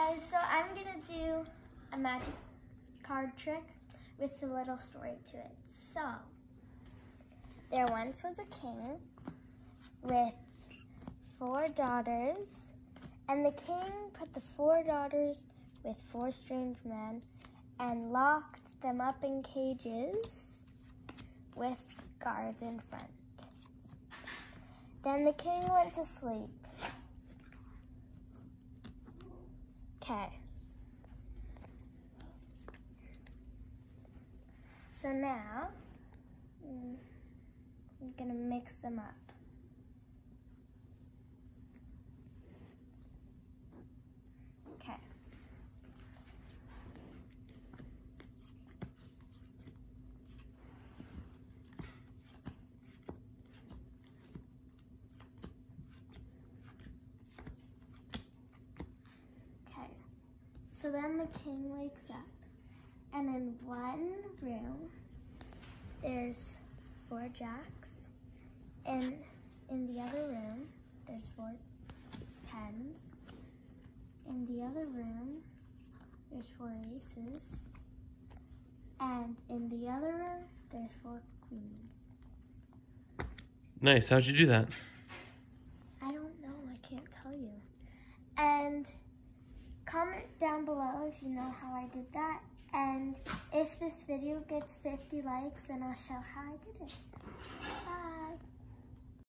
guys, so I'm gonna do a magic card trick with a little story to it. So, there once was a king with 4 daughters, and the king put the 4 daughters with 4 strange men and locked them up in cages with guards in front. Then the king went to sleep. Okay. So now, I'm gonna mix them up. Okay. Okay. So then the king wakes up, and in one room, there's 4 jacks, and in the other room, there's 4 tens. In the other room, there's 4 aces, and in the other room, there's 4 queens. Nice, how'd you do that? I don't know, I can't tell you. And comment down below if you know how I did that. And if this video gets 50 likes, then I'll show how I did it.